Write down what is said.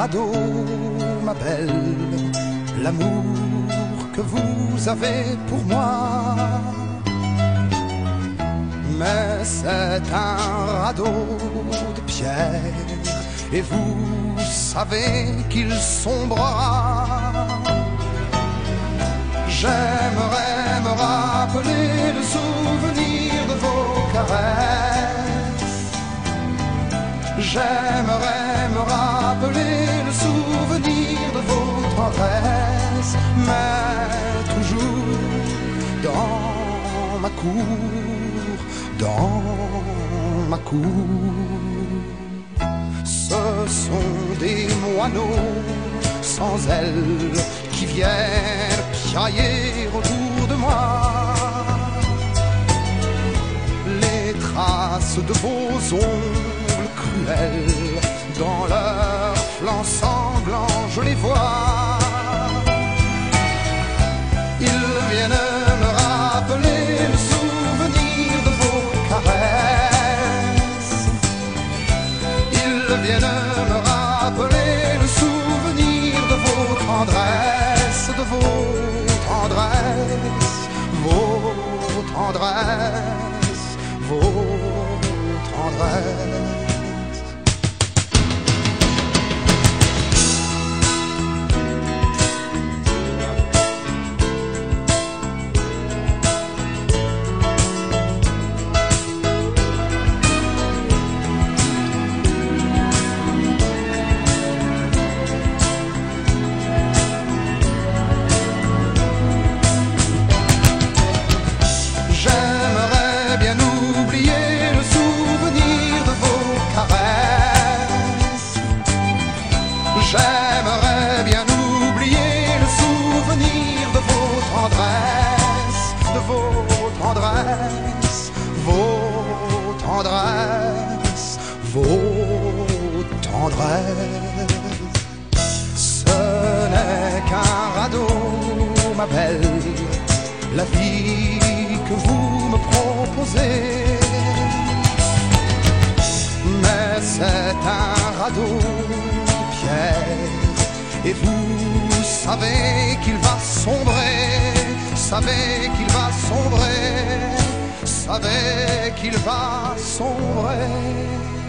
radeau, ma belle, l'amour que vous avez pour moi. Mais c'est un radeau de pierre, et vous savez qu'il sombrera. J'aimerais me rappeler le souvenir de vos caresses. J'aimerais me rappeler le souvenir de vos tendresses, mais toujours dans ma cour, dans ma cour. Ce sont des moineaux sans ailes qui viennent piailler autour de moi. Les traces de vos ongles cruels dans leurs flancs sanglants, je les vois. Ils viennent me rappeler le souvenir de vos caresses. Ils viennent me rappeler le souvenir de vos tendresses, de vos tendresses, vos tendresses, vos tendresses. J'aimerais bien oublier le souvenir de vos caresses. J'aimerais bien oublier le souvenir de vos tendresses, de vos tendresses, vos tendresses, vos tendresses. Ce n'est qu'un radeau, ma belle, la vie que vous me proposez. Mais c'est un radeau de pierre, et vous savez qu'il va sombrer, savez qu'il va sombrer, savez qu'il va sombrer.